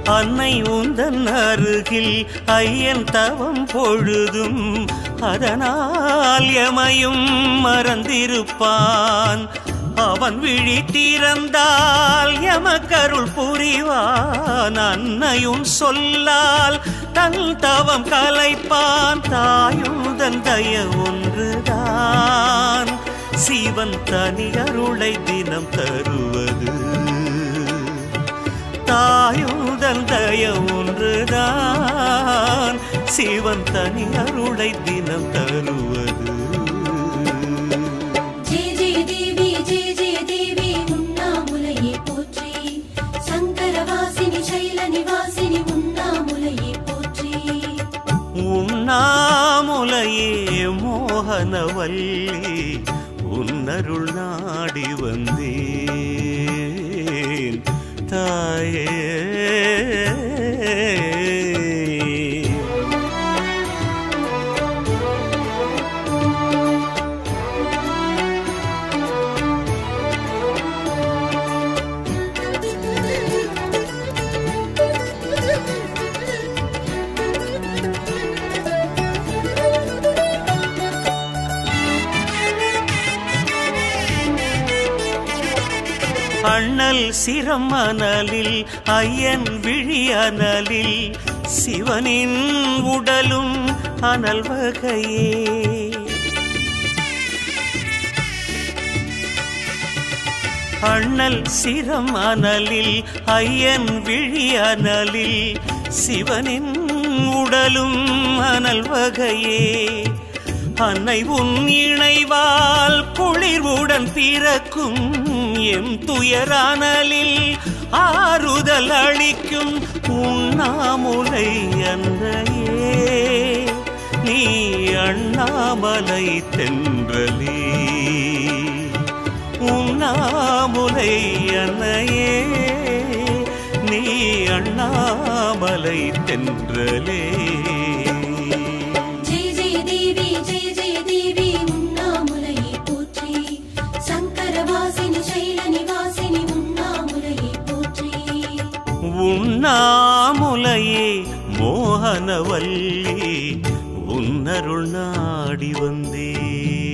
அன்னை உந்தன் அருகில் ஐயன் தவம் பொழுதும் அதனால் எமையும் மறந்திருப்பான். அவன் விழி திறந்தால் எமக்கருள் புரிவான். அன்னையும் சொல்லால் தன் தவம் கலைப்பான். தாயுதன் தய ஒன்றுதான் சிவன் தனி அருளை தினம் தருவது. தாயுதன் தய ஒன்றுதான் சிவன் தனி அருளை தினம் தருவது. உண்ணாமுலையே மோகனவல்லி உன்னருள் நாடி வந்தேன் தாயே. அண்ணல் சிரம் அனலில் ஐயன் விழி அனலில் சிவனின் உடலும் அனல் வகையே. அண்ணல் சிரம் அனலில் ஐயன் விழி அனலில் சிவனின் உடலும் அனல் வகையே. அன்னை உன் இணைவால் குளிர்வுடன் பிறக்கும் எம் துயரானலில் ஆறுதல் அளிக்கும். உண்ணாமுலை அன்னையே நீ அண்ணாமலை தென்றலே. உண்ணாமுலை அன்னையே நீ அண்ணாமலை தென்றலே. உண்ணாமுலையே மோகனவல்லி உன்னருள் நாடி வந்தே.